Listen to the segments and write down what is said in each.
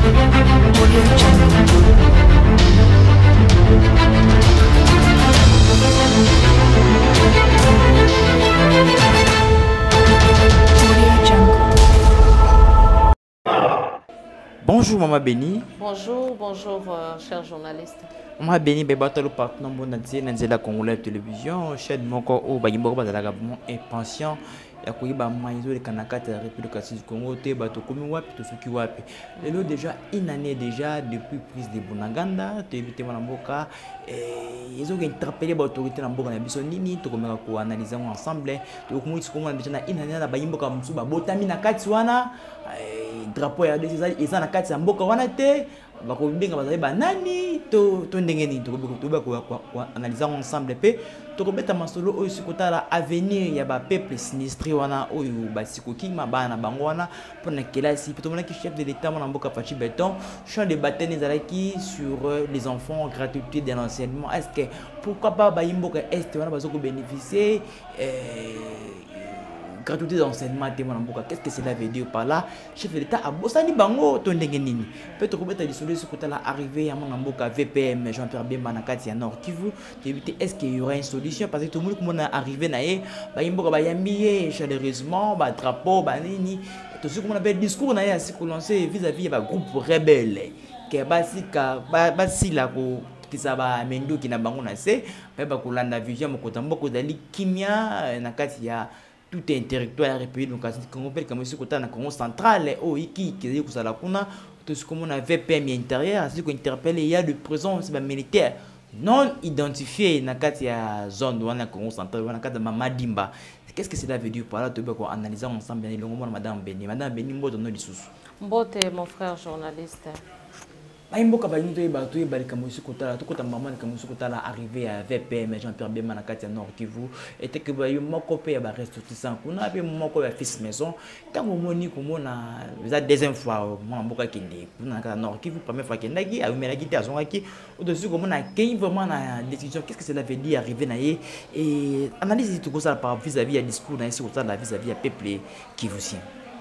Bonjour Maman Béni. Bonjour, bonjour cher journaliste. Maman Béni, bebatalo partenaire de la Congolaise Télévision, chaîne moko o bayimbo ba la impatient ya koyiba maizo le kanakata la République du Congo te bato komi wapi to soki wapi. Lelo déjà une année déjà depuis prise de Bunaganda, te éviter na mboka ils ont interpellé l'autorité na mboka na biso nini to komeka ko analyser ensemble to komi tsikomo déjà na une année na bayimbo ka musuba botami na kati wana drapeau ya des eza na kati ya mboka wana te bakobenga bazali banani to ndenge nini to analyser ensemble pe to kobeta masolo oyo sikotala avenir ya ba peuple sinistré wana oyo basikoki mabana bango wana pona kelasi to mona ki chef de l'état mona mboka Fachi Beton champ de bataille ezalaki sur les enfants gratuité de l'enseignement. Est-ce que pourquoi pas bayimboka est wana bazoko bénéficier gratuité d'enseignement témoin mboka? Qu'est-ce que cela veut dire par là? Chef de l'état a bossani bango to ndenge nini peut-être ko beta disolo ce côté là arrivé à mon mboka VPM Jean-Pierre Bemba na kati ya Nord Kivu éviter est-ce qu'il y aura une solution parce que tout le monde comme on a arrivé na ye ba mboka ba yambié chaleureusement ba drapeau ba nini tout ce qu'on appelle discours na ye asi ko lancer vis-à-vis ba groupe rebelle que basi la ko kisaba mendo ki na bango na se ba ko landa vision moko tamboko dali kimia na kati ya tout est territoire de la République démocratique du Congo, comme ce côté dans le Congo central, qui est la kuna, tout ce qu'on a VPM intérieur, c'est qu'on interpelle, il y a de présence militaire non identifié dans la zone de la Congo central, dans le Mamadimba. Qu'est-ce que cela veut dire par là? Tu peux analyser ensemble bien longuement Madame Béni. Madame Béni, mbote non dissous. Mbote mon frère journaliste. Mboka ba nyuto ba to ba kamusu kotala to kota maman kamusu kotala arrivé à VPM Jean-Pierre Bemba na kati ya Nord Kivu était que ba yo moko pe ba ressortissant kuna pe moko ba fils maison tant moni komona za deuxième fois mboka kende na kati Nord Kivu première fois kende ki a umela ki tazonga ki au-dessus komona kei vraiment na décision. Qu'est-ce que cela veut dire arriver na ye et analyse tout ça par vis-à-vis à discours na sur ça vis-à-vis à peuple kivusien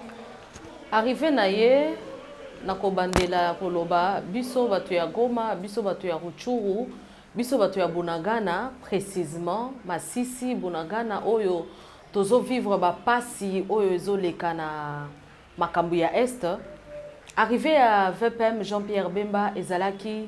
arrivé na ye nakobandela koloba biso batu ya Goma, biso batu ya Ruchuru, biso batu ya Bunagana, précisément Masisi Bunagana oyo tozo vivre ba pasi oyo ezoleka na makambu ya Est. Arrivé à VPM Jean-Pierre Bemba ezalaki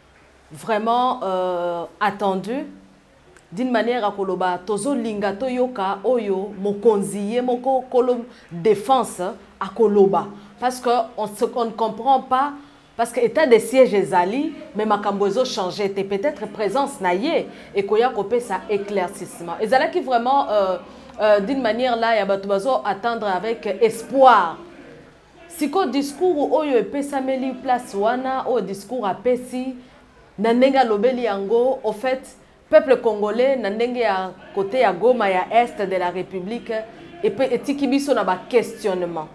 vraiment attendu d'une manière à koloba tozo linga to yoka oyo mokonziye moko kolom défense à koloba parce que on ne comprend pas parce que état de siège ezali mais makambozo changé était peut-être présence naie et koya kopé ça éclaircissement ezala qui vraiment d'une manière là ya batu bazo attendre avec espoir siko discours oyo epesameli place wana o discours apesi na ndenga lobeli yango au fait peuple congolais na ndenge ya côté ya Goma ya est de la République et peut etiki biso na ba questionnement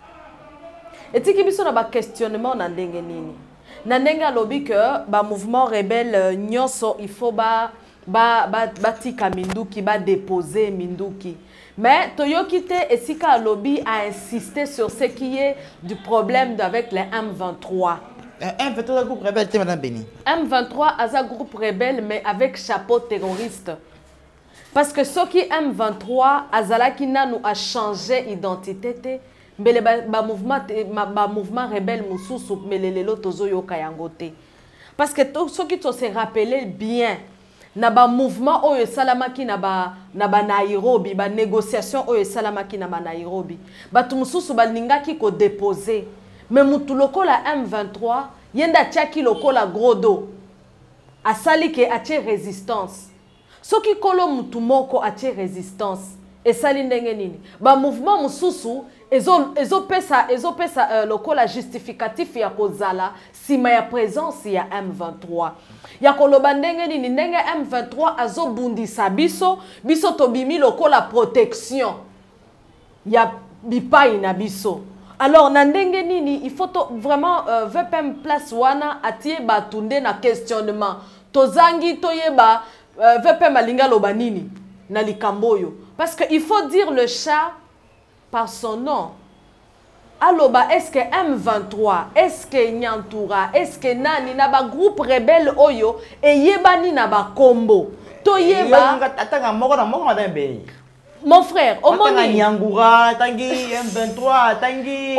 etiki biso na ba questionnement na ndenge nini na ndenge lobi que ba mouvement rebelle nyonso il faut ba tika minduki ba déposer minduki mais toyoki te esika lobby a insisté sur ce qui est du problème avec les M23. M23 groupe rebelle, Madame Béni. M23 a un groupe rebelle mais avec chapeau terroriste. Parce que ce qui M23 azalaki nanu a changé identité mais le mouvement rebelle mususu mais lelo tozo yoka yango te. Parce que ce qui se rappelé bien na ba mouvement oyo salamaki na ba Nairobi ba négociation oyo salamaki na ba Nairobi batu mususu balingaki ko déposer. Mais mutu lokola M23 yenda tiaki lokola gros dos asali ke atie résistance soki kolo mutu moko atie résistance esali ndenge nini ba mouvement mususu ezo pesa lokola justificatif ya kozala sima ya présence ya M23 ya koloba ndenge nini ndenge M23 azobundisa biso tobimi lokola protection ya bipai na biso. Alors, nandenge nini, il faut vraiment VPM place wana atie batunde na questionnement. Tozangi toyeba VPM alinga loba nini na likamboyo. Parce qu'il faut dire le chat par son nom. aloba est-ce que M23, est-ce que Nyantura, est-ce que nani na ba groupe rebelle oyo et yebani na ba combo to yeba atanga moko na moko madame be mon frère omoni Nyangura tangi M23 tangi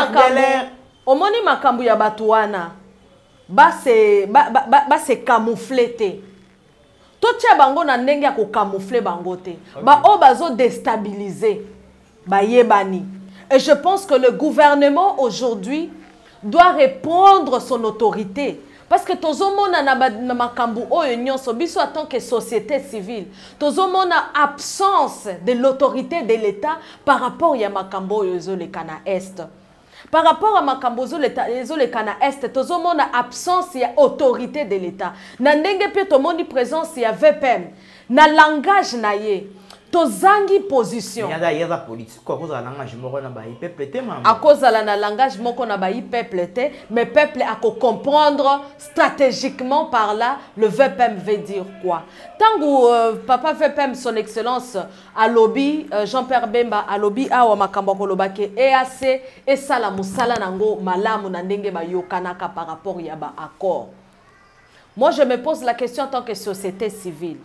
omoni makambu ya batuana ba se camoufler te to tia bango na ndenge ya ko camoufler bango te ba o bazo déstabiliser ba yebani. Et je pense que le gouvernement aujourd'hui doit reprendre son autorité. Parce que tozomona na makambu oyo nyonso biso en tant que société civile, tozomona absence de l'autorité de l'État par rapport à makambu oyo ezolekana est. Par rapport à makambu ezolekana est, tozomona absence ya autorité de l'État. Na ndenge pe tomoni présence ya VPM, na langage na ye. Tozangi position. Il y a la politique. À cause de la langage moko na ba peuple te maman. À cause de la langage moko na ba peuple te, mais peuple a ko comprendre stratégiquement par là le VPM veut dire quoi. Tant que papa VPM son excellence à lobby Jean-Pierre Bemba à lobby awa makambo ko lobake EAC et sala musala nango malamu na ndenge ba yokanaka par rapport ya ba accord. Moi je me pose la question en tant que société civile.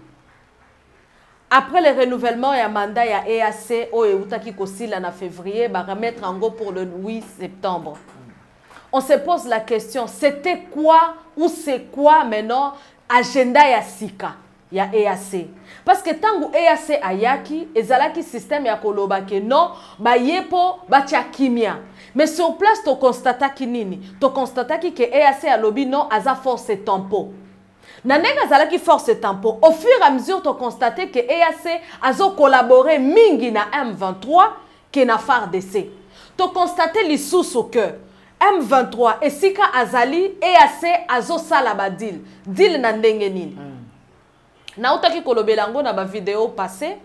Après le renouvellement et mandat ya EAC au Eutaki Kosila en février, va remettre en go pour le 8 septembre. On se pose la question, c'était quoi ou c'est quoi maintenant agenda ya Sika ya EAC? Parce que tant que EAC ayaki, ezalaki système ya koloba ke non, ba yepo ba tia kimia. Mais sur place to constata ki nini? To constata ki ke EAC a lobby non aza force tempo. Nanega zalaki force tempo. Au fur et à mesure, tu as constaté que EAC a collaboré mingi na M23 qui na FARDC. Tu as constaté les sous que M23 et Sika Azali EAC azo salaba deal. Deal na ndenge nini. Na utaki kolobelango na ba vidéo passée.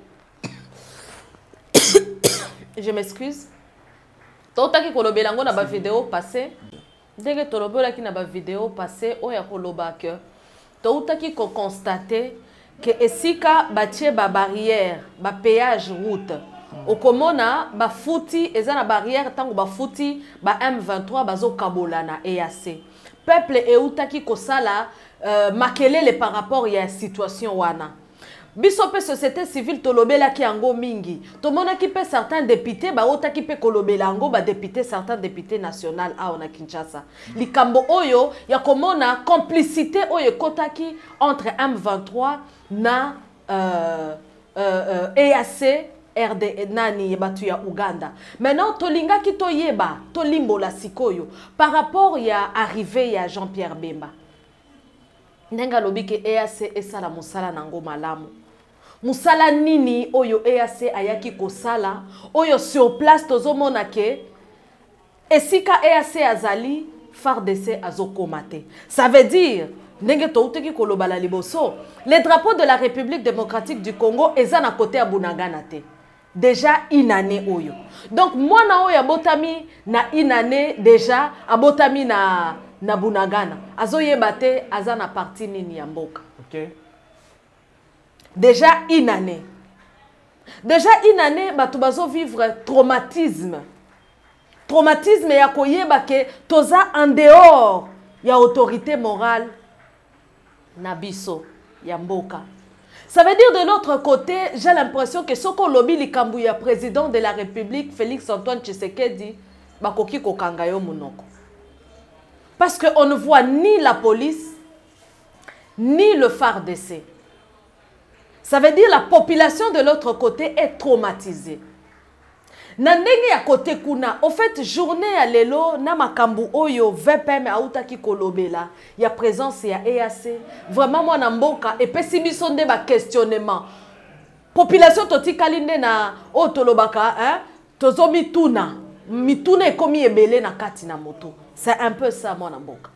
Je m'excuse. Tu utaki kolobelango na ba vidéo passée. Dès que tu kolobelango na ba vidéo passée, oya koloba que Toutaki ko constater que esika batie ba barrière, ba péage route. Okomona ba futi ezana barrière tango ba futi ba M23 bazo kabola na EAC. Peuple eutaki ko sala makelele par rapport ya situation wana. Biso pe société civile tolobela ki yango mingi. Tomona ki pe certains députés ba otaki pe kolobela yango ba députés certains députés national a na Kinshasa. Likambo oyo ya komona complicité oyo kotaki entre M23 na EAC RD nani batu ya Uganda. Maintenant tolinga ki toyeba tolimbo la sikoyo par rapport ya arrivé ya Jean-Pierre Bemba. Nenga lobi ke EAC esala musala nango malamu. Musala nini oyo EAC ayaki kosala oyo sur place tozomona ke esika EAC azali FARDC azokomate. Ça veut dire ndenge touteki kolobala liboso les drapeaux de la République démocratique du Congo eza na côté ya Bunagana te. Déjà une année oyo. Donc moi na oyo abotami na une année déjà abotami na Bunagana. Azoyeba te aza na parti nini ya mboka. OK. Déjà une année. Déjà une année, batu bazo vivre traumatisme. Traumatisme ya koyeba ke toza en dehors ya autorité morale na biso ya mboka. Ça veut dire de l'autre côté, j'ai l'impression que soko lobi likambu ya président de la République Félix Antoine Tshisekedi bakoki kokanga yo munoko. Parce que on ne voit ni la police ni le FARDC. Ça veut dire la population de l'autre côté est traumatisée. Nandenge ya côté kuna, au fait journée à lelo na makambu oyo VPM autaki kolobela, ya présence ya EAC. Vraiment moi na mboka et pessimisonde ba questionnement. Population toti kalinde na otolobaka hein, tozo mituna. Mituna ekomi ebele na kati na moto. C'est un peu ça moi na mboka.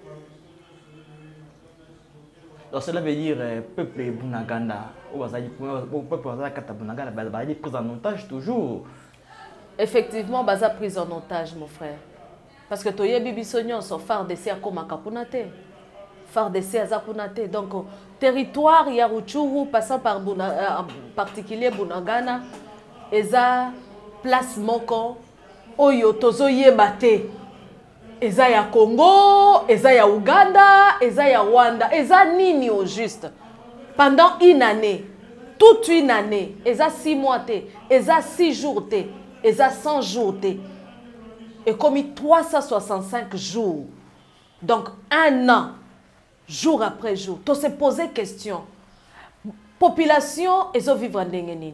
Donc cela veut dire peuple Bunaganda, peuple Bunaganda, va être pris en otage toujours. Effectivement, baza pris en otage, mon frère. Parce que toye bibi sonyon so FARDC akoma kapunate. FARDC azapunate. Donc territoire ya Rutshuru passant par en particulier Bunagana, eza place moko oyo tozo yebate eza ya Congo, eza ya Uganda, eza ya Rwanda, eza nini au juste pendant une année, toute une année, eza 6 mois te, eza 6 jours te, eza 100 jours te, et comme 365 jours, donc un an, jour après jour, to se poser question, population ezo vivre ndenge nini?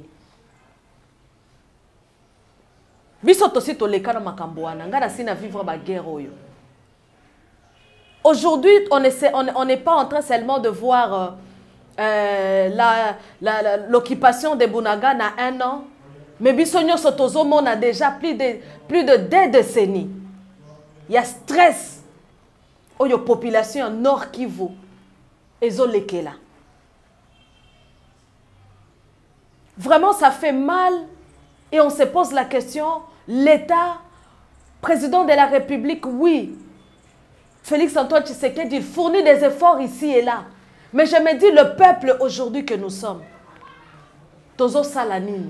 Biso tosi toleka na makambo wana, nga na sina vivre ba guerre oyo. Aujourd'hui, on n'est pas en train seulement de voir l'occupation de Bunagana à 1 an, mais Bissonio Sotozomon a déjà plus de 2 décennies. Il y a stress. Il y a population Nord Kivu. Ezolekela. Vraiment, ça fait mal. Et on se pose la question, l'État, président de la République, oui, Félix Antoine Tshisekedi fournit des efforts ici et là. Mais je me dis, le peuple aujourd'hui que nous sommes, Tozo Salanini,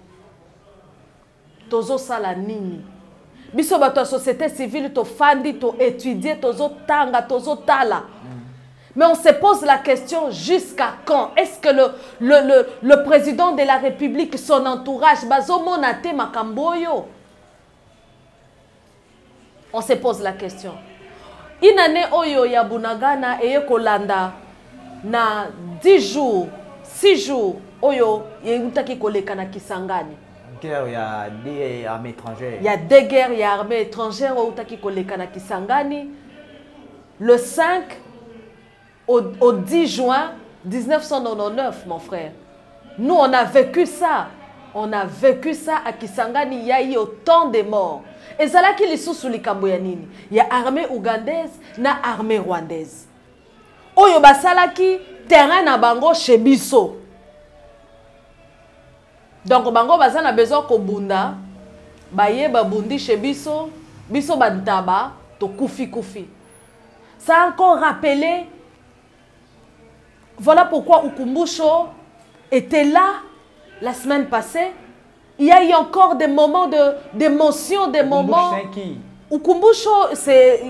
Tozo Salanini, biso bato société civile, to fandi, to étudier, Tozo Tanga, Tozo Tala. Mais on se pose la question, jusqu'à quand? Est-ce que le président de la République, son entourage, Bazo Monate Makamboyo? On se pose la question. Une année oyo ya Bunagana et Kolanda na 10 jours, 6 jours oyo yutaki koleka na Kisangani. Guerre, il y a des armées étrangères. Il y a des guerres, il y a armées étrangères au Taki koleka na Kisangani. Le 5 au 10 juin 1999, mon frère. Nous on a vécu ça. On a vécu ça à Kisangani, il y a eu autant de morts. Et ça là qui les sous les Kamboyanini. Il y a armée ougandaise, na armée rwandaise. Oyo basalaki terrain na bango chez biso. Donc bango bazana besoin ko bunda, baye babundi chez biso, biso bantaba to kufi kufi. Ça a encore rappelé. Voilà pourquoi Ukumbusho était là la semaine passée. Il y a eu encore des moments d'émotion, des moments... Ukumbusho, c'est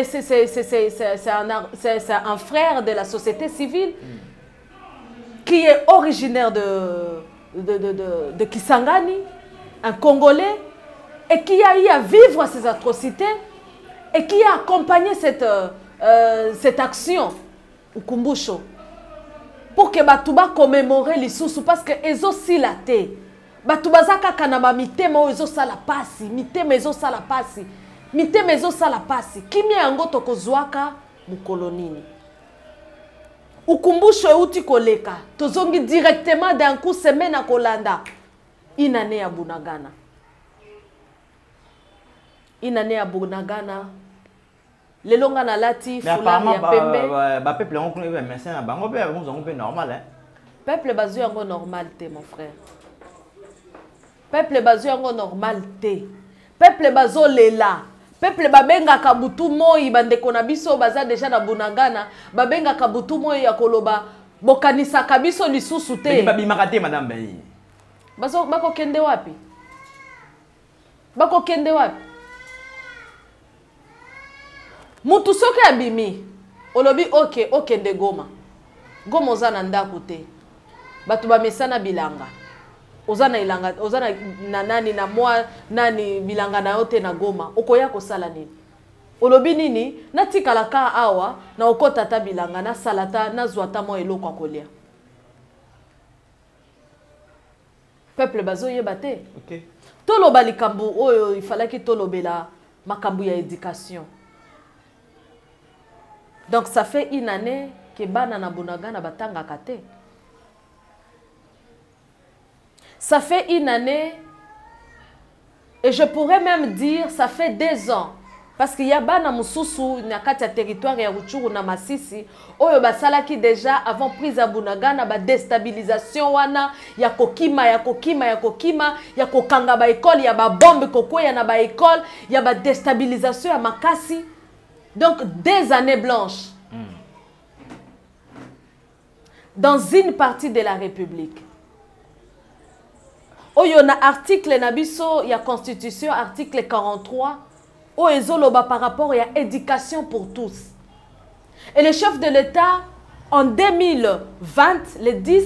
un frère de la société civile qui est originaire de Kisangani, un Congolais, et qui a eu à vivre ces atrocités et qui a accompagné cette action, Ukumbusho, pour que Batouba commémorer les sous parce que ils ont aussi la tête. Batubazaka kanaba mitema ozo sala pasi, mitema ezo sala pasi, mitema ezo sala pasi. Kimi yango tokozwaka mukolonini. Ukumbusho euti koleka, tozongi directement d'un coup semaine à Kolanda. Une année à Bunagana. Une année à Bunagana. Les longa na lati, foulard ya pembe. Ba peuple on connaît mais c'est bango pe normal hein. Peuple bazu yango normal te mon frère. Peuple bazo yango normal te. Peuple bazo lela. Peuple babenga kabutu moi bandeko na biso baza déjà na Bunagana, babenga kabutu moi ya koloba bokanisa kabiso lisusu te. Ba bimaka te madame Bayi. Bazo bako kende wapi? Bako kende wapi? Mutu soki abimi. Olobi OK, okende Goma. Goma oza na ndako te. Batu ba mesana bilanga. Ozana ilanga, ozana na nani na moi nani bilanga na yote na Goma. Okoya kosala nini? Olobi nini? Natikala ka awa na okota ta bilanga na salata na zwata mo eloko akolia. Peuple bazo yebate. OK. Toloba likambu oyo il fallait que tolobela makambu ya éducation. Donc ça fait une année que bana na Bunagana batanga kate. Ça fait une année, et je pourrais même dire, ça fait 2 ans. Parce qu'il y a bana mususu, na kati ya territoire ya Rutshuru na Masisi, oyo basala ki déjà avant prise à Bunagana, ba déstabilisation wana, ya kokima, ya kokanga ba école, ya ba bombe kokwea na ba école, ya ba déstabilisation ya makasi. Donc 2 années blanches. Dans une partie de la République. Oyo na article na biso ya constitution article 43 o ezoloba par rapport à éducation pour tous. Et le chef de l'État en 2020 le 10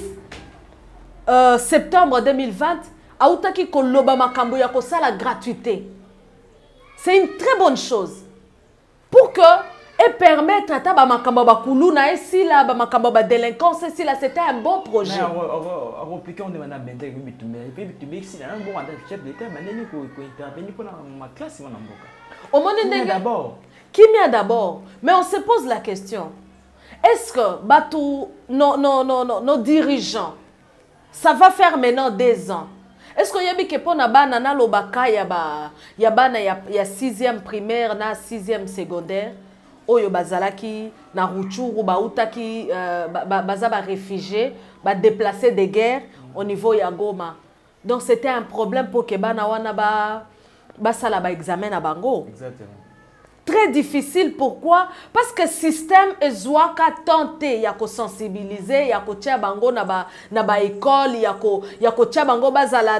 septembre 2020 a outaki koloba makambo ya kosala gratuité. C'est une très bonne chose pour que et permettre à ta makambo ba kuluna et si la ba makambo ba délinquance si là c'était un bon projet. Mais puis on demande à Bendé que bitumé si là un bon chef de l'État maneni ko intervenir pour ma classe mon mboka. Au monde d'abord. Qui m'y d'abord, mais on se pose la question. Est-ce que batou nos dirigeants ça va faire maintenant 2 ans. Est-ce qu'il y a bi que pona bana na lobaka ya bana ya 6e primaire na 6e secondaire oyo bazalaki na Rutshuru bautaki bazaba réfugiés ba déplacés de guerre au niveau ya Goma. Donc c'était un problème pour que bana wana ba sala ba examen na bango. Exactement. Très difficile. Pourquoi? Parce que le système est tenté ya ko sensibiliser, ya ko tia bango na ba école, ya ko tia bango bazala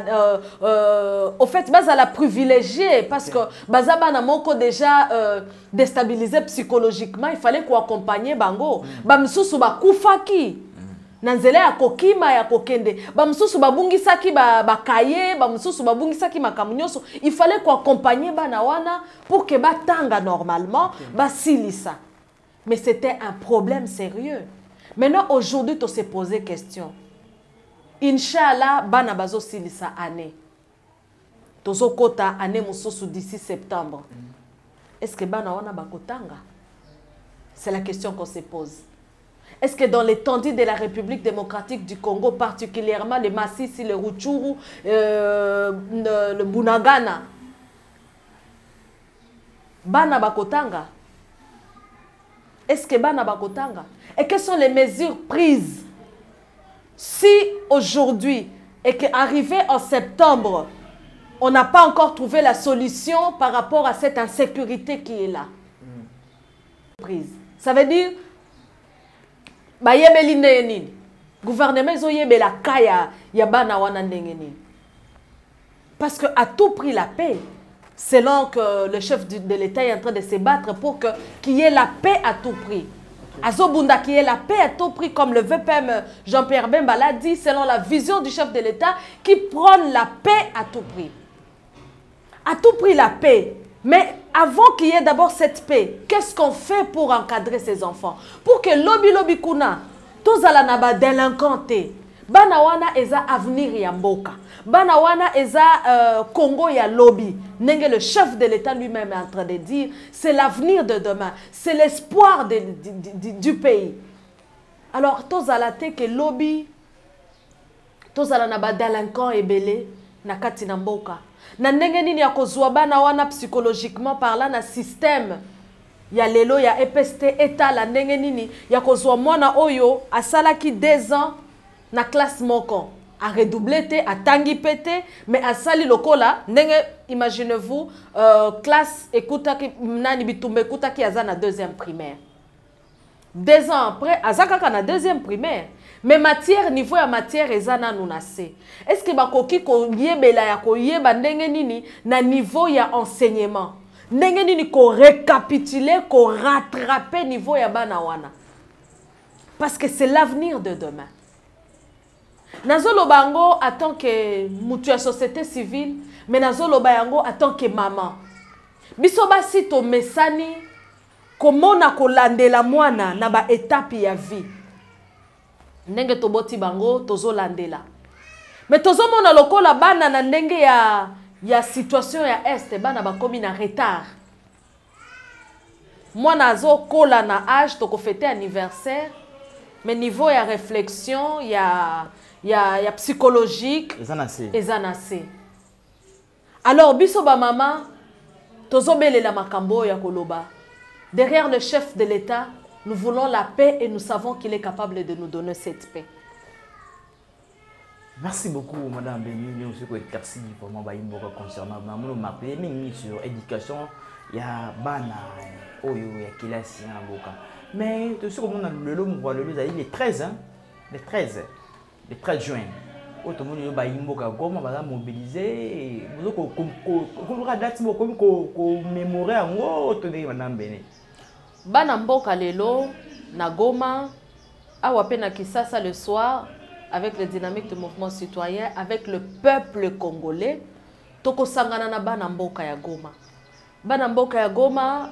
au fait bazala privilégié parce que bazaba na moko déjà déstabilisé psychologiquement, il fallait ko accompagner bango. Ba msusu ba kufaki. Nanzele ya kokima ya kokende ba msusu babungisaki ba kaye ba msusu babungisaki makamunyoso il fallait quoi accompagner bana wana pour que batanga normalement ba silisa mais c'était un problème sérieux. Maintenant aujourd'hui tu se poser question Inch'Allah bana bazo silisa année tozo kota année mususu d'ici septembre est-ce que bana wana bakotanga? C'est la question qu'on se pose. Est-ce que dans l'étendue de la République démocratique du Congo, particulièrement les Massissi, le Rutshuru, le Bunagana, Bana Bakotanga? Est-ce que Bana Bakotanga? Et quelles sont les mesures prises? Si aujourd'hui, et qu'arrivé en septembre, on n'a pas encore trouvé la solution par rapport à cette insécurité qui est là. Prise. Ça veut dire gouvernement la kaya ya bana wana ndenge. Parce que à tout prix la paix, selon que le chef de l'État est en train de se battre pour qu'il y ait la paix à tout prix. Azobunda qu'il y ait la paix à tout prix, comme le VPM Jean-Pierre Bemba l'a dit, selon la vision du chef de l'État, qui prône la paix à tout prix. À tout prix la paix. Mais avant qu'il y ait d'abord cette paix, qu'est-ce qu'on fait pour encadrer ces enfants? Pour que lobby kuna, tous à la naba délinquanté, bana wana eza avenir ya mboka, bana wana eza Congo ya lobby. Nenge le chef de l'État lui-même est en train de dire, c'est l'avenir de demain, c'est l'espoir du pays. Alors tous à la tête que lobby, tous à la naba délinquant et belé, na kati na mboka. Na ndenge nini ya kozwa bana wana psychologiquement parlant na système ya lelo ya EPST état la ndenge nini ya kozwa mwana oyo asalaki 2 ans na classe moko a redoublé te atangi pété mais asali lokola ndenge imaginez-vous classe ekutaki nani bitumba ekutaki aza na 2e primaire 2 ans après azaka na 2e primaire. Mais matière, niveau ya matière, ezana nunase. Est-ce que bakoki ko yebela ya ko yeba ndenge nini na niveau ya enseignement? Ndenge nini ko récapituler, ko rattraper niveau ya bana wana? Parce que c'est l'avenir de demain. Nazolo bango en tant que mutu ya société civile, mais nazolo bango en tant que maman. Biso basi to mesani komona ko landela mwana na ba étape ya vie. Ndenge toboti bango tozo landela. Mais tozo mona lokola bana na ndenge ya situation ya est bana bakomi na retard. Mwana azo kola na âge toko fêter anniversaire mais niveau ya réflexion ya psychologique ezanase. Alors biso ba mama tozo belela makambo ya koloba. Derrière le chef de l'État, nous voulons la paix et nous savons qu'il est capable de nous donner cette paix. Merci beaucoup, Madame Béni. Nous sommes éclaircis vraiment concernant ma première sur l'éducation. Il y a Bana, Oyo, il y a Kilasi, mais tout ce qu'on a le 13, hein, le 13 juin. otomoni ba imboka Goma ba mobiliser ko date ko mémorer ngo to de manambene bana mboka lelo na Goma awa pe na Kisasa le soir avec les dynamiques du mouvement citoyen avec le peuple congolais toko sangana na bana mboka ya Goma. Bana mboka ya Goma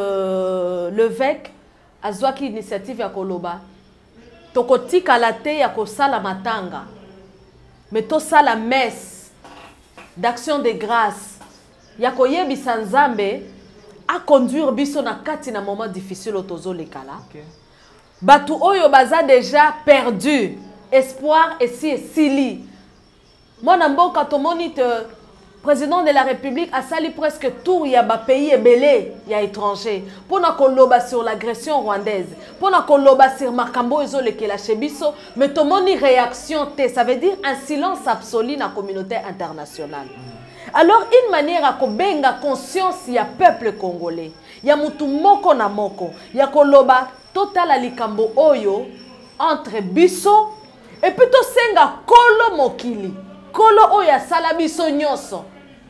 le VEC azwaki initiative ya koloba toko tika la te ya kosala matanga mais to sala messe d'action de grâce ya koyebisa Nzambe a conduire biso na kati na moment difficile otozo lekala. Batu oyo baza déjà perdu espoir et si sili. Mon mboka tomoni te président de la République a sali presque tout ya ba pays ebele ya étranger pour na koloba sur l'agression rwandaise pour na koloba sur makambo ezolekela chez biso mais tomoni réaction te ça veut dire un silence absolu na communauté internationale. Alors une manière à kobenga conscience ya peuple congolais ya mutu moko na moko ya koloba total likambo oyo entre biso et puis to senga kolo mokili kolo oyo asala biso nyonso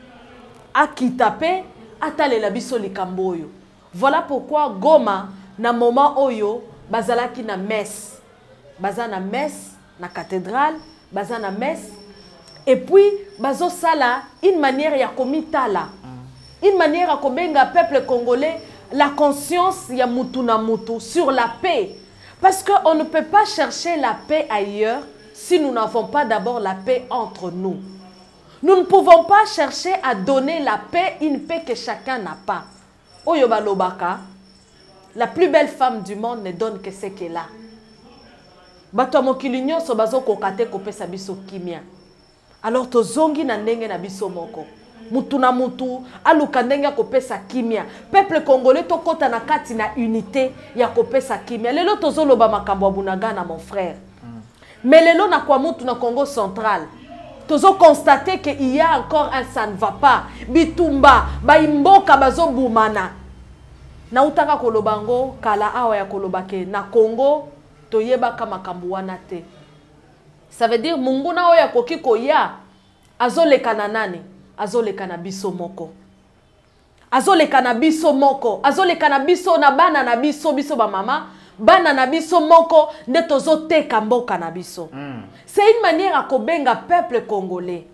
akitape atalela biso likambo oyo. Voilà pourquoi Goma na moment oyo bazalaki na messe bazana messe na cathédrale bazana messe et puis bazo sala une manière ya komitala une manière à kobenga peuple congolais la conscience ya mutu na mutu sur la paix parce que on ne peut pas chercher la paix ailleurs si nous n'avons pas d'abord la paix entre nous. Nous ne pouvons pas chercher à donner la paix, une paix que chacun n'a pas. Oyoba Lobaka, la plus belle femme du monde ne donne que ce qu'elle a. Bato mokili nyonso bazo kokate kopesa biso kimia. Alors tozongi na ndenge na biso moko. Mutu na mutu aluka ndenge kopesa kimia. Peuple congolais tokota na kati na unité ya kopesa kimia. Lelo tozoloba makambo Bunagana mon frère. Mais lelo na kwa mutu na Congo central. Tozo constater qu'il y a encore un ça ne va pas. Bitumba, baimboka bazo boumana. Na utaka kolobango kala awa ya kolobake na Congo toyeba kama kambuana te. Ça veut dire mungu na oya koki koya azoleka na nani? Azoleka na biso moko. Azoleka na biso moko. Azoleka na biso na bana na biso biso ba mama. Bana na biso moko nde tozo teka mboka na biso. C'est une manière à kobenga peuple congolais.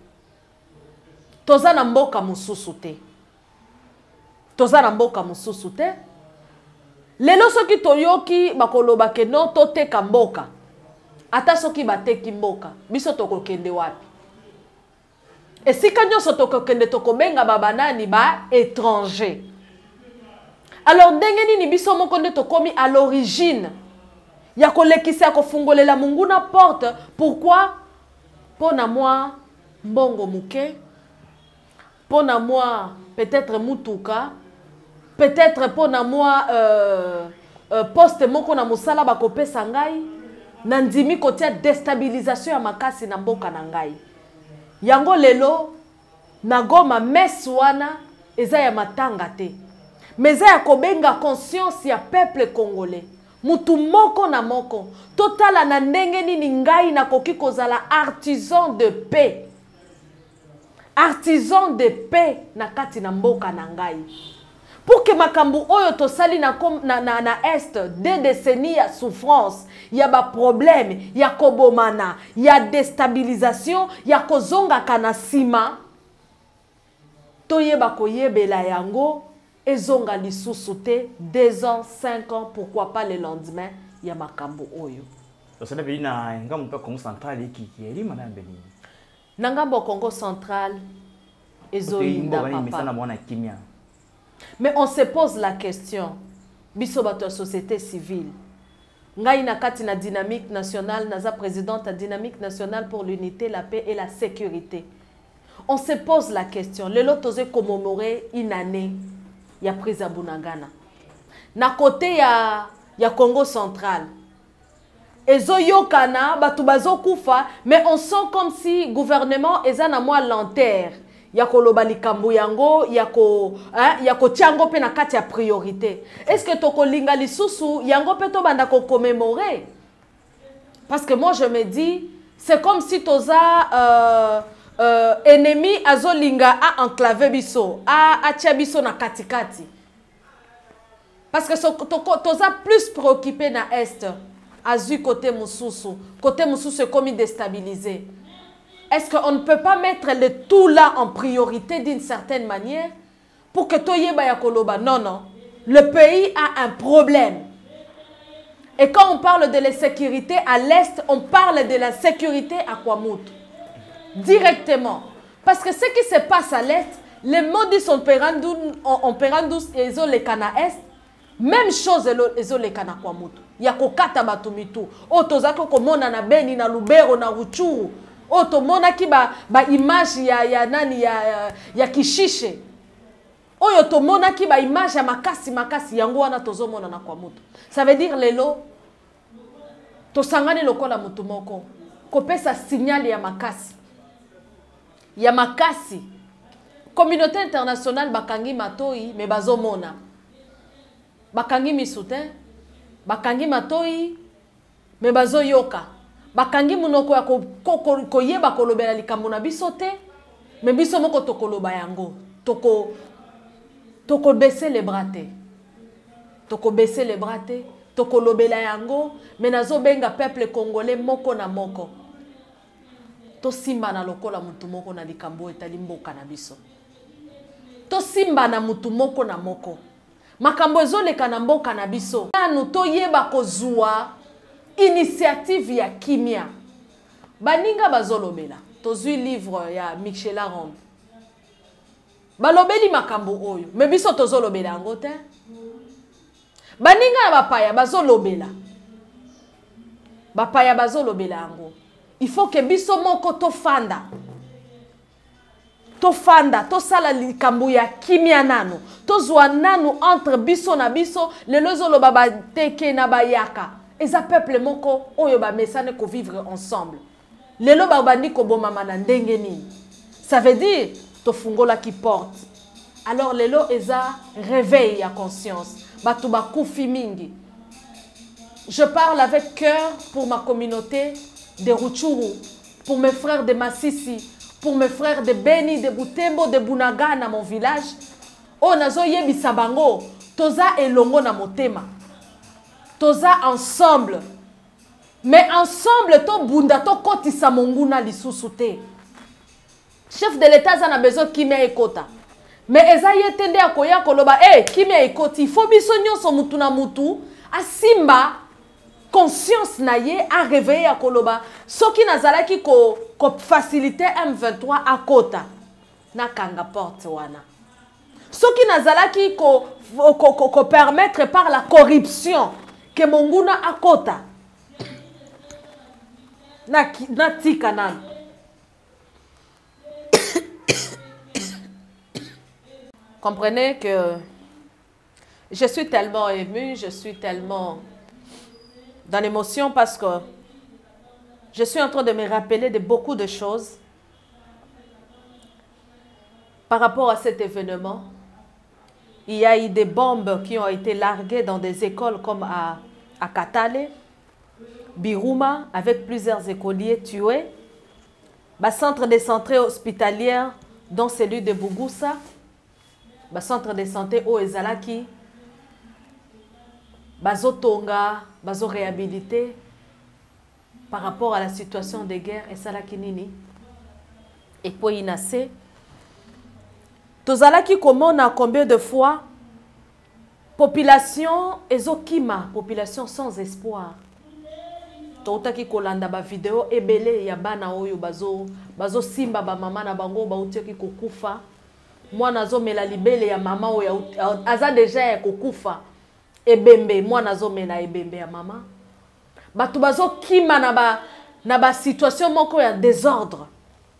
Toza na mboka mususu te. Toza na mboka mususu te. Lelo soki toyoki bakoloba ke no to teka mboka. Ata soki bateki mboka, biso tokokende wapi? Esika nyonso tokokende tokobenga babanani ba étranger. Alors ndenge nini biso moko nde tokomi à l'origine ya kolekisa ya kofungolela mungu na porte. Pourquoi? Pona moi mbongo muke, pona moi peut-être mutuka, peut-être pona moi poste moko na musala bakopesa ngai na ndimi kotia déstabilisation ya makasi na mboka na ngai. Yango lelo na Goma messe wana eza ya matanga te. Mais ya kobenga conscience ya peuple congolais. Mutu moko na moko. Totala na ndenge nini ngai na koki kozala artisan de paix. Artisan de paix na kati na mboka na ngai. Pour que makambu oyo tosali na est des décennies ya souffrance, ya ba problème, ya kobomana, ya déstabilisation, ya kozonga kana sima. Toyeba koyebela yango. Ezonga lisusu te 2 ans, 5 ans, pourquoi pas le lendemain, ya makambo oyo. Ça veut dire na ngambo Congo central qui est manambe ni. Na ngambo Congo central ezoinda papa. Mais on se pose la question. Biso bato société civile. Ngai na kati na dynamique nationale, naza présidente à dynamique nationale pour l'unité, la paix et la sécurité. On se pose la question. Le lot osé commémorer une année. Il y a prise à Bunagana. Na côté ya Congo central. Ezo yokana batu bazo kufa, mais on sent comme si gouvernement ezana moi lanterne. Ya koloba likambo yango, ya ko tiango pe na kati ya priorité. Est-ce que toko linga lisusu yango pe to banda ko commémorer? Parce que moi je me dis c'est comme si toza ennemi azolinga a enclavé biso, a tia biso na katikati. Parce que toza plus préoccupé na est, azu côté mususu est comme déstabilisé. Est-ce qu'on ne peut pas mettre le tout là en priorité d'une certaine manière pour que toyeba ya koloba? Non, non. Le pays a un problème. Et quand on parle de la sécurité à l'est, on parle de la sécurité à Kwamouth. Directement. Parce que ce qui se passe à l'est, les modus operandus et les cana est, même chose les cana Kwamouth. Il y a kokata batumitu. Otozako komona na Beni na Lubero na Ruchuru. Otomona ki ba image ya Kishishe. Oyo tomona ki ba image ya makasi yango wana tozomona na Kwamouth. Ça veut dire lelo tosangani lokola mutu moko kopesa signal ya makasi. Ya makasi. Communauté internationale bakangi matoi me bazomona. Bakangi misute, bakangi matoi me bazoyoka. Bakangi munoko ya koyeba kolobela likambo na biso te, me biso moko tokoloba yango. Toko baisser les bras te. Toko baisser les bras te, toko lobela yango, mais nazo benga peuple congolais moko na moko. To simba na lokola mutu moko na likambo etali mboka na biso. To simba na mutu moko na moko. Makambo ezoleka na mboka na biso. Nanu to yeba kozua initiative ya kimia. Baninga bazolobela. Tozui livre ya Michel Aron. Balobeli makambo oyo. Me biso tozolobela yango te. Baninga bapaya bazolobela. Bapaya bazolobela yango. Il faut que biso moko tofanda. Tofanda, tosala likambo ya kimia nanu. Tozwa nanu entre biso na biso, lelo zoloba ba teke na bayaka. Eza peuple moko oyo ba mesane ko vivre ensemble. Lelo ba bandi ko bomama na ndenge nini. Ça veut dire tofungola qui porte. Alors lelo eza réveil ya conscience. Batu ba kufi mingi. Je parle avec cœur pour ma communauté de Rutshuru, pour mes frères de Masisi, pour mes frères de Beni, de Butembo, de Bunagana, mon village. Oh, nazo yebi sabango, toza elongo na motema. Toza ensemble. Mais ensemble, to bunda, to kotisa monguna lisusu te. Chef de l'État a besoin kimia ekota. Mais eza yetende akoya koloba, kimia ekoti, il faut biso nyonso mutu na mutu, asimba, conscience na ye a réveillé à koloba soki nazalaki ko faciliter M23 à kota na kanga porte wana soki nazalaki ko permettre par la corruption que monguna à kota na tika nan. Comprenez que je suis tellement émue, je suis tellement dans l'émotion parce que je suis en train de me rappeler de beaucoup de choses par rapport à cet événement. Il y a eu des bombes qui ont été larguées dans des écoles comme à Katale, Biruma, avec plusieurs écoliers tués. Centre de santé hospitalière, dont celui de Bougussa. Centre de santé au Ezalaki. Bazo tonga, bazo réhabilité par rapport à la situation de guerre et ça la kinini. Et puis inase. Tozalaki komona combien de fois population ezokima, population sans espoir. Totaki kolanda ba vidéo ebele ya bana oyo bazo simba ba mama na bango ba utioki kokufa. Moi nazo mela libele ya mama oyo aza déjà ya kokufa. Ebembe, moi nazomela ebembe ya mama. Batu bazo kima na ba situation moko ya désordre.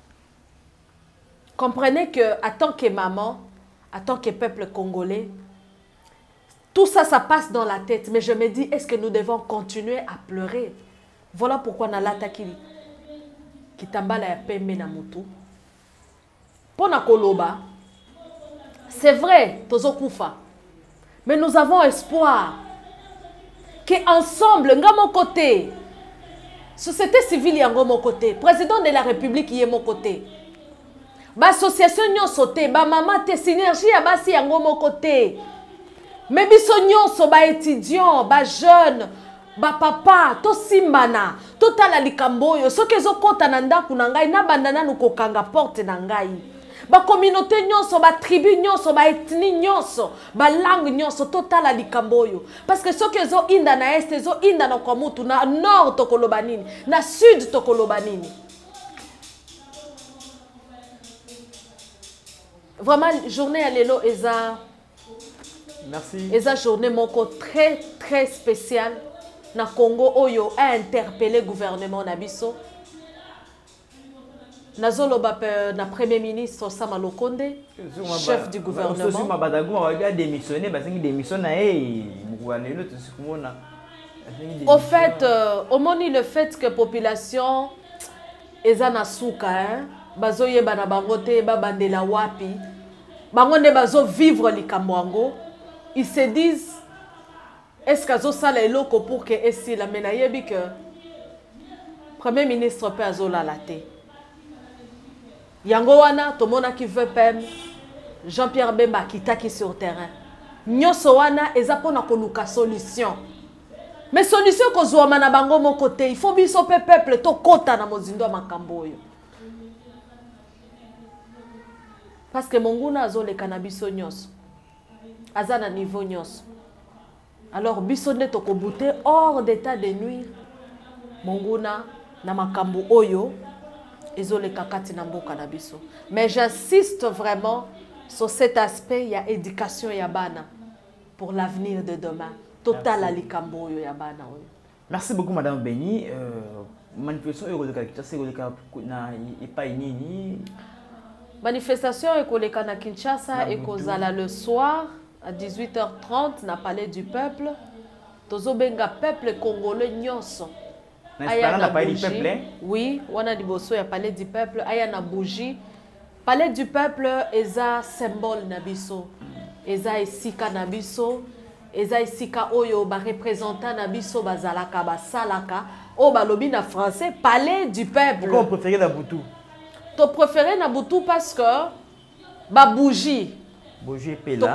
Comprenez que en tant que maman, en tant que peuple congolais, tout ça, ça passe dans la tête. Mais je me dis, est-ce que nous devons continuer à pleurer? Voilà pourquoi nalata ki tambala ya pembe na mutu. Pona koloba, c'est vrai, tozo kufa. Mais nous avons espoir qu'ensemble, nga mon côté, société civile yango mon côté, président de la République y est mon côté. Ba association nyonso te, ba mama te, synergie ya basi yango mon côté. Mais biso nyonso ba étudiant, ba jeune, ba papa, to simbana, to tala likambo yo, soki ezokota na ndaku na ngai na bandana nuko kanga porte na ngai. Ba communauté nyonso, ba tribu nyonso, ba ethnie nyonso, ba langue nyonso, to tala likambo yo. Parce que soki ezo inda na est, ezo inda na kwa mutu, na nord tokoloba nini, na sud tokoloba nini. Vraiment, journée à l'élo, merci. Eza journée moko très très spéciale. Na Congo oyo a interpellé le gouvernement na biso. Nazoloba na premier ministre Sama Lokonde, chef du gouvernement. Au fait, au moni le fait que population eza na suka bazoye bana bangote ba bandela wapi. Bangonde bazo vivre likambo. Ils se disent est-ce que ça les locaux pour que ici la menayebi que premier ministre peut azola la té. Yango wana tomona qui veut pem Jean-Pierre Bemba kitaki sur terrain. Nyoso wana ezapona koluka solution. Mais solution ko zwa na bango mon côté, il faut biso peuple to kota na mozindo makambo yo. Parce que monguna azole cannabis nyos. Azana niveau nyos. Alors biso ne toko bouté hors d'état de nuire. Monguna na makambo oyo ezole kakati na mboka na biso. Mais j'insiste vraiment sur cet aspect, il y a éducation ya bana pour l'avenir de demain. Total à likambo oyo ya bana oyo. Merci beaucoup madame Béni. Manifestation na pas nini. Manifestation ekoleka na Kinshasa ekozala le soir à 18h30 na palais du peuple. Tozobenga peuple congolais nyonso. Aya na palais du peuple. Oui, wana liboso ya palais du peuple aya na bougie. Palais du peuple eza symbole na biso. Eza esika na biso. Eza esika oyo ba représentant na biso bazalaka basalaka o balobi na français palais du peuple. Pourquoi on préfère na Boutou? To préféré na Boutou parce que ba bougie. Bougie pela.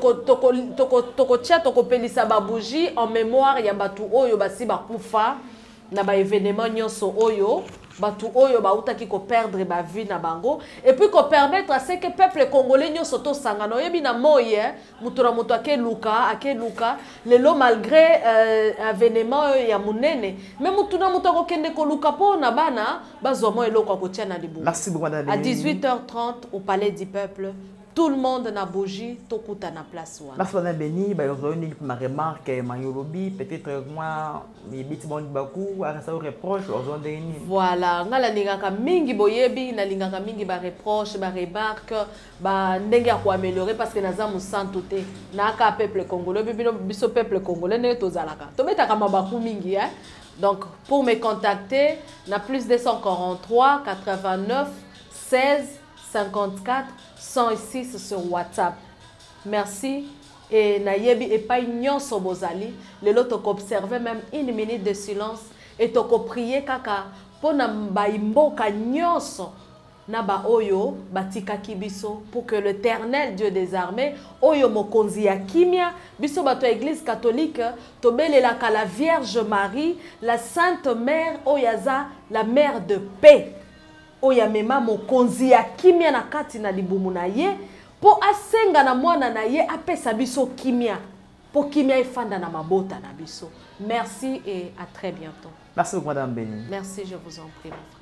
Toko tia toko pelisa ba bougie en mémoire ya batu oyo basi bakufa na ba événement nyonso oyo batu oyo ba utaki ko perdre ba vie na bango et puis ko permettre à ce que peuple congolais nyonso to sangana oyebi na moye mutu na mutu ake luka lelo malgré événement ya munene mais mutu na mutu ko kende ko luka po na bana bazwa mo eloko ko tia na libu. Merci beaucoup madame. À 18h30 au palais du peuple. Tout le monde na bougie, tout coûte à la place. Merci madame Béni, ma remarque, peut-être moi, mes bits bon beaucoup, à ça reproche, voilà, ngala lingaka mingi boyebi, na lingaka mingi ba reproche, ba remarque, ba ndenge ko améliorer parce que naza musantu te. Na ka peuple congolais, biso peuple congolais ne tozalaka. To metaka mabaku mingi hein. Donc pour me contacter, na plus 243 89 16 54 106 sur WhatsApp. Merci. Et nayebi et pas nyonso bozali. Le lot observer même une minute de silence et toko prier kaka pona mbaimboka nyonso na ba oyo batika kibiso pour que l'Éternel Dieu des armées oyo mokonzi ya kimia biso bato église catholique tobelela ka la Vierge Marie la Sainte Mère oyaza la mère de paix. Oya mema mokonzi ya kimia na kati na libumu na ye po asenga na mwana na ye apesa biso kimia po kimia efanda na mabota na biso. Merci et à très bientôt. Merci beaucoup madame Béni. Merci, je vous en prie mon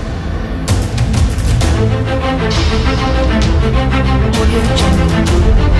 frère.